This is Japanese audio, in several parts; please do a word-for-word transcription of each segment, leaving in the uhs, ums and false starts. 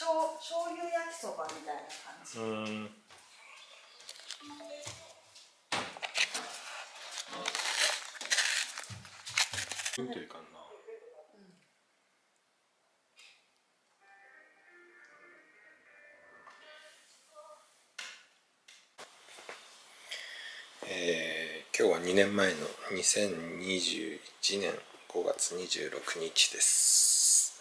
醤油焼きそばみたいな感じ。うん。 うんといかんな。えー、今日はにねんまえのにせんにじゅういちねんごがつにじゅうろくにちです。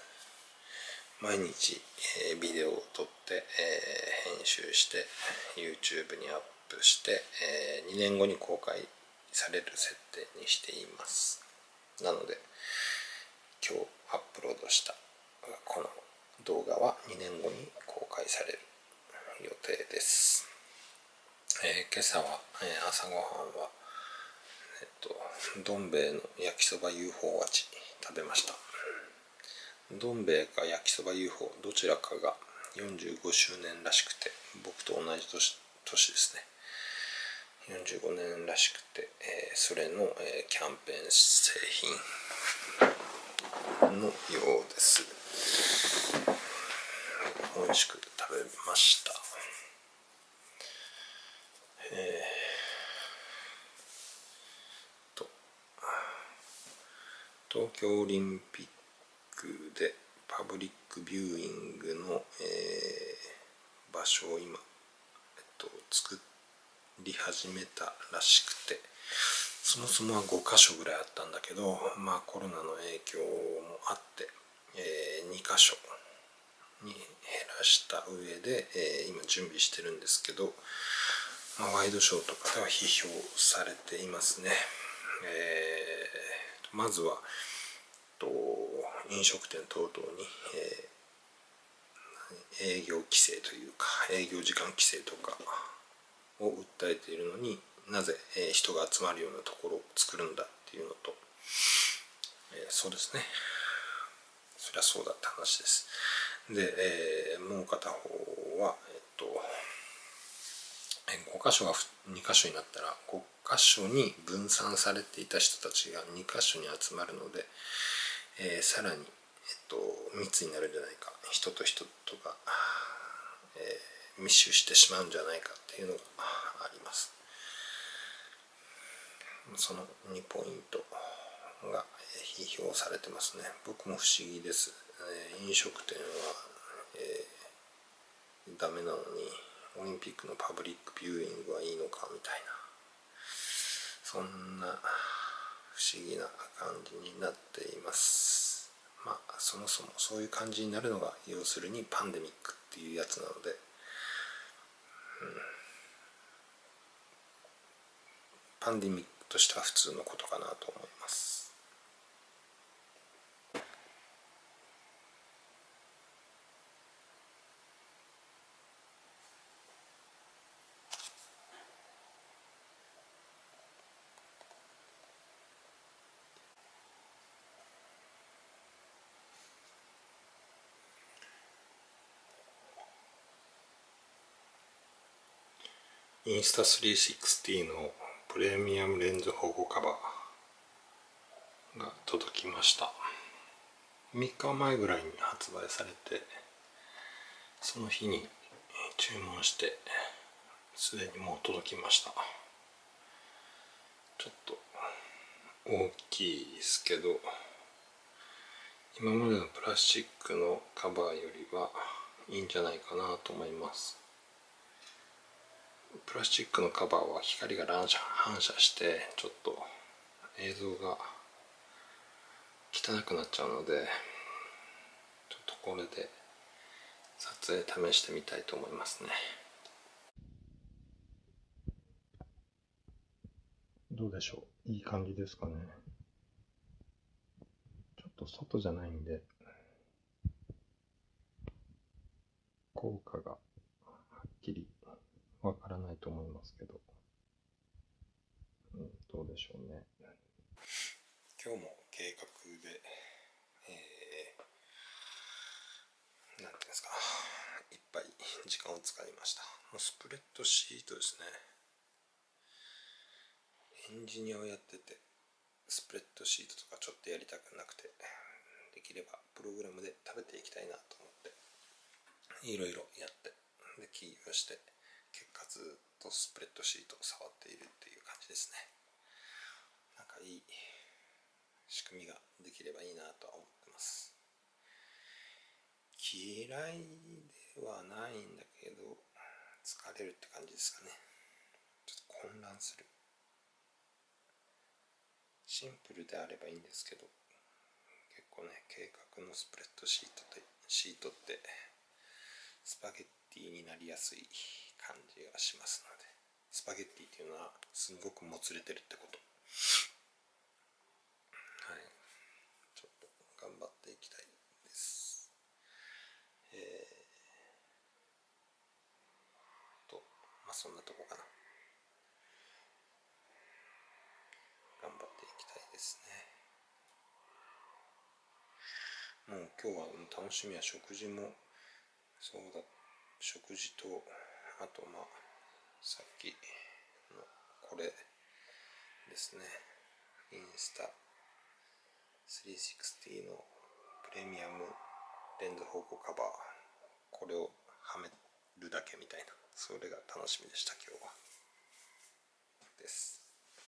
毎日、えー、ビデオを撮って、えー、編集して YouTube にアップして、えー、にねんごに公開される設定にしています。なので今日アップロードしたこの動画はにねんごに公開される予定です。えー、今朝は、えー、朝ごはんは、えっと、どん兵衛の焼きそば ユーフォー 味食べました。どん兵衛か焼きそば ユーフォー どちらかがよんじゅうごしゅうねんらしくて、僕と同じ 年, 年ですね。よんじゅうごねんらしくて、えー、それの、えー、キャンペーン製品のようです。美味しく食べました。えー、と東京オリンピックでパブリックビューイングの、えー、場所を今、えっと、作り始めたらしくて、そもそもはごかしょぐらいあったんだけど、まあコロナの影響もあって、えー、にかしょに減らした上で、えー、今準備してるんですけど、まあ、ワイドショーとかでは批評されていますね。えー、まずはと飲食店等々に、えー、営業規制というか営業時間規制とかを訴えているのに、なぜ、えー、人が集まるようなところを作るんだっていうのと、えー、そうですね、そりゃそうだって話です。で、えー、もう片方は、えっと、ごかしょがにかしょになったらごかしょに分散されていた人たちがにかしょに集まるので、えー、さらに、えっと、密になるんじゃないか、人と人とが、えー、密集してしまうんじゃないかっていうのがあります。そのにポイントが批評されてますね。僕も不思議です。えー、飲食店は、えー、ダメなのにオリンピックのパブリックビューイングはいいのかみたいな、そんな不思議な感じになっています。まあそもそもそういう感じになるのが要するにパンデミックっていうやつなので、うん、パンデミックとしては普通のことかなと思います。インスタスリーシックスティーのプレミアムレンズ保護カバーが届きました。みっかまえぐらいに発売されて、その日に注文してすでにもう届きました。ちょっと大きいですけど、今までのプラスチックのカバーよりはいいんじゃないかなと思います。プラスチックのカバーは光が反射してちょっと映像が汚くなっちゃうので、ちょっとこれで撮影試してみたいと思いますね。どうでしょう、いい感じですかね。ちょっと外じゃないんで効果がはっきりわからないと思いますけど、うん、どうでしょうね。今日も計画で、えー、なんていうんですか、いっぱい時間を使いました。もうスプレッドシートですね。エンジニアをやっててスプレッドシートとかちょっとやりたくなくて、できればプログラムで食べていきたいなと思って、 いろいろやってで起業して結果ずっとスプレッドシートを触っているっていう感じですね。なんかいい仕組みができればいいなとは思ってます。嫌いではないんだけど疲れるって感じですかね。ちょっと混乱する。シンプルであればいいんですけど、結構ね計画のスプレッドシートってシートってスパゲッティになりやすい感じがしますので、スパゲッティっていうのはすごくもつれてるってこと。はい、ちょっと頑張っていきたいです。えー、とまあそんなとこかな。頑張っていきたいですね。もう今日は楽しみは食事もそうだ、食事とあとまあさっきのこれですね、インスタスリーシックスティのプレミアムレンズ保護カバー、これをはめるだけみたいな、それが楽しみでした今日はです。